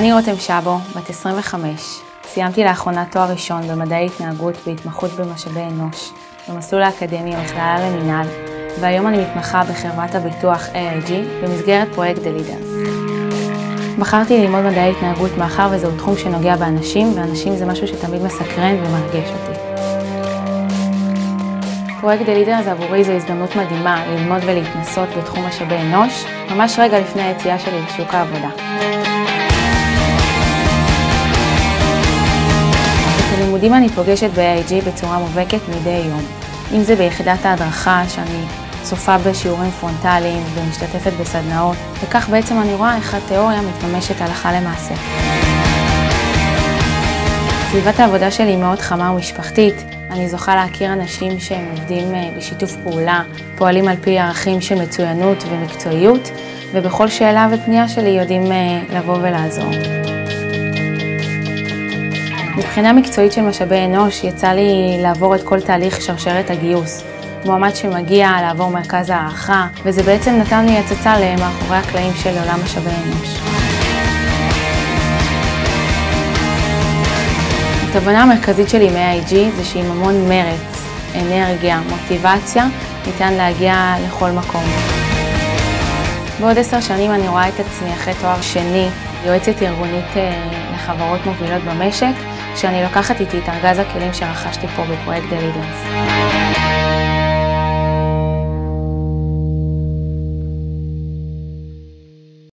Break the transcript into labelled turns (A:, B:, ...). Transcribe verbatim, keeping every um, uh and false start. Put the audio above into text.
A: אני רותם שבו, בת עשרים וחמש. סיימתי לאחרונה תואר ראשון במדעי התנהגות והתמחות במשאבי אנוש, במסלול האקדמי המכללה למינהל, והיום אני מתמחה בחברת הביטוח איי איי ג'י במסגרת פרויקט The Leaders. בחרתי ללמוד מדעי התנהגות מאחר וזהו תחום שנוגע באנשים, ואנשים זה משהו שתמיד מסקרן ומרגש אותי. פרויקט The Leaders עבורי זו הזדמנות מדהימה ללמוד ולהתנסות בתחום משאבי אנוש, ממש רגע לפני היציאה שלי לשוק העבודה. את הלימודים אני פוגשת ב-איי איי ג'י בצורה מובהקת מדי יום. אם זה ביחידת ההדרכה שאני צופה בשיעורים פרונטליים ומשתתפת בסדנאות, וכך בעצם אני רואה איך התיאוריה מתממשת הלכה למעשה. סביבת העבודה שלי היא מאוד חמה ומשפחתית. אני זוכה להכיר אנשים שהם עובדים בשיתוף פעולה, פועלים על פי ערכים של מצוינות ומקצועיות, ובכל שאלה ופנייה שלי יודעים לבוא ולעזור. מבחינה מקצועית של משאבי אנוש יצא לי לעבור את כל תהליך שרשרת הגיוס. מועמד שמגיע לעבור מרכז הערכה, וזה בעצם נתן לי הצצה למאחורי הקלעים של עולם משאבי אנוש. התובנה המרכזית שלי מ-איי איי ג'י זה שעם המון מרץ, אנרגיה, מוטיבציה, ניתן להגיע לכל מקום. בעוד עשר שנים אני רואה את עצמי אחרי תואר שני, יועצת ארגונית לחברות מובילות במשק, שאני לוקחת איתי את ארגז הכלים שרכשתי פה בפרויקט The Leaders.